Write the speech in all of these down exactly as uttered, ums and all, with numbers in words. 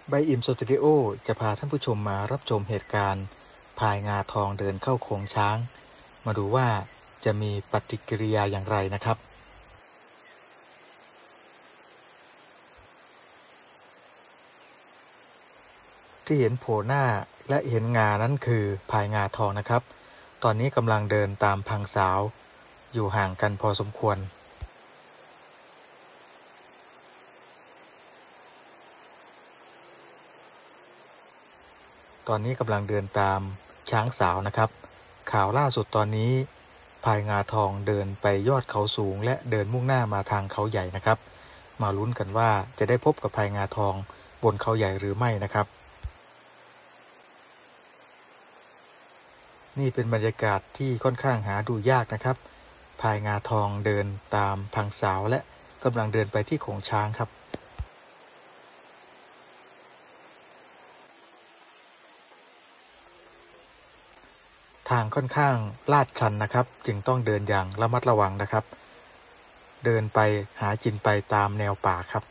ใบอิ่มสตูดิโอจะพาท่านผู้ชมมารับชมเหตุการณ์พายงาทองเดินเข้าโขงช้างมาดูว่าจะมีปฏิกิริยาอย่างไรนะครับที่เห็นโผล่หน้าและเห็นงานั้นคือพายงาทองนะครับตอนนี้กำลังเดินตามพังสาวอยู่ห่างกันพอสมควรตอนนี้กำลังเดินตามช้างสาวนะครับข่าวล่าสุดตอนนี้พายงาทองเดินไปยอดเขาสูงและเดินมุ่งหน้ามาทางเขาใหญ่นะครับมาลุ้นกันว่าจะได้พบกับพายงาทองบนเขาใหญ่หรือไม่นะครับนี่เป็นบรรยากาศที่ค่อนข้างหาดูยากนะครับพายงาทองเดินตามพังสาวและกำลังเดินไปที่โขงช้างครับทางค่อนข้างลาดชันนะครับจึงต้องเดินอย่างระมัดระวังนะครับเดินไปหากินไปตามแนวป่าครับ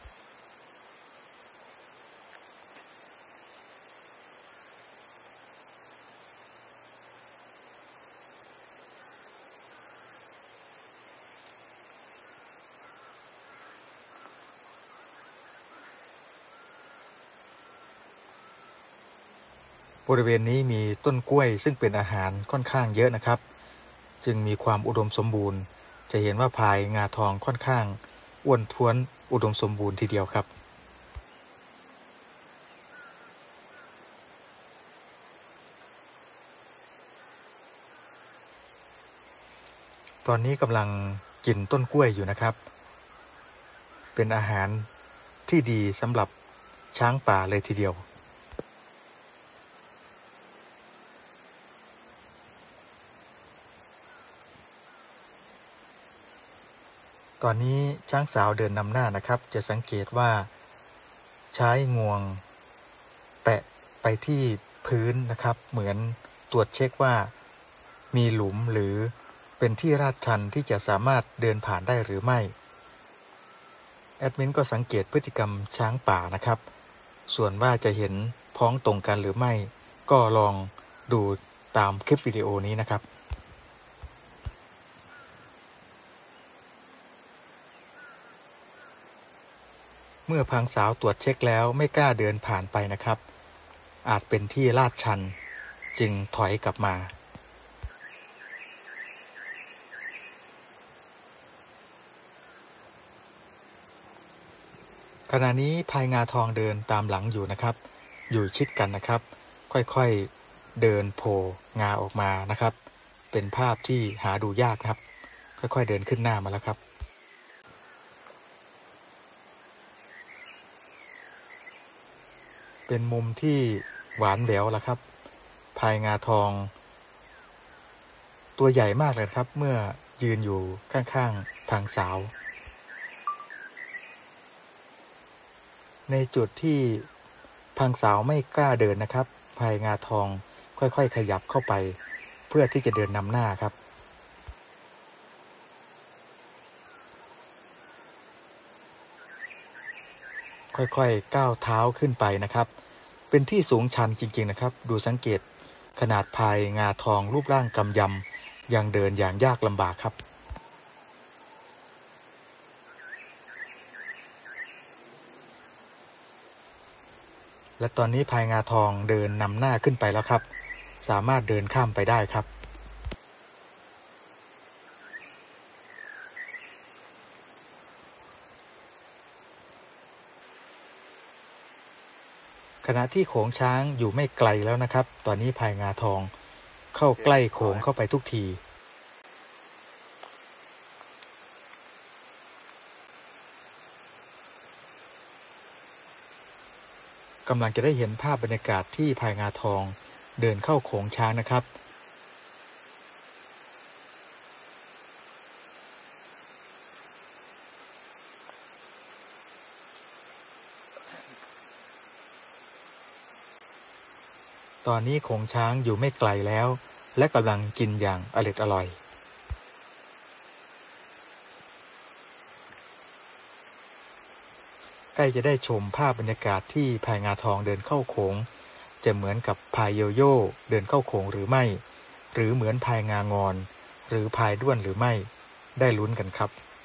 บริเวณนี้มีต้นกล้วยซึ่งเป็นอาหารค่อนข้างเยอะนะครับจึงมีความอุดมสมบูรณ์จะเห็นว่าพายงาทองค่อนข้างอ้วนท้วนอุดมสมบูรณ์ทีเดียวครับตอนนี้กำลังกินต้นกล้วยอยู่นะครับเป็นอาหารที่ดีสำหรับช้างป่าเลยทีเดียวตอนนี้ช้างสาวเดินนำหน้านะครับจะสังเกตว่าใช้งวงแตะไปที่พื้นนะครับเหมือนตรวจเช็คว่ามีหลุมหรือเป็นที่ลาดชันที่จะสามารถเดินผ่านได้หรือไม่แอดมินก็สังเกตพฤติกรรมช้างป่านะครับส่วนว่าจะเห็นพ้องตรงกันหรือไม่ก็ลองดูตามคลิปวิดีโอนี้นะครับเมื่อพังสาวตรวจเช็คแล้วไม่กล้าเดินผ่านไปนะครับอาจเป็นที่ลาดชันจึงถอยกลับมาขณะนี้พายงาทองเดินตามหลังอยู่นะครับอยู่ชิดกันนะครับค่อยๆเดินโผล่งาออกมานะครับเป็นภาพที่หาดูยากครับค่อยๆเดินขึ้นหน้ามาแล้วครับเป็นมุมที่หวานแหววแล้วครับพายงาทองตัวใหญ่มากเลยครับเมื่อยืนอยู่ข้างๆพังสาวในจุดที่พังสาวไม่กล้าเดินนะครับพายงาทองค่อยๆขยับเข้าไปเพื่อที่จะเดินนำหน้าครับค่อยๆก้าวเท้าขึ้นไปนะครับเป็นที่สูงชันจริงๆนะครับดูสังเกตขนาดพายงาทองรูปร่างกำยำยังเดินอย่างยากลำบากครับและตอนนี้พายงาทองเดินนำหน้าขึ้นไปแล้วครับสามารถเดินข้ามไปได้ครับขณะที่โขงช้างอยู่ไม่ไกลแล้วนะครับตอนนี้พายงาทองเข้าใกล้โขงเข้าไปทุกทีกำลังจะได้เห็นภาพบรรยากาศที่พายงาทองเดินเข้าโขงช้างนะครับตอนนี้โขงช้างอยู่ไม่ไกลแล้วและกำลังกินอย่างอร็ดอร่อยขใกล้จะได้ชมภาพบรรยากาศที่พายงาทองเดินเข้าโขงจะเหมือนกับพายโยโย่เดินเข้าโขงหรือไม่หรือเหมือนพายงางอนหรือพายด้วนหรือไม่ได้ลุ้นกันครับ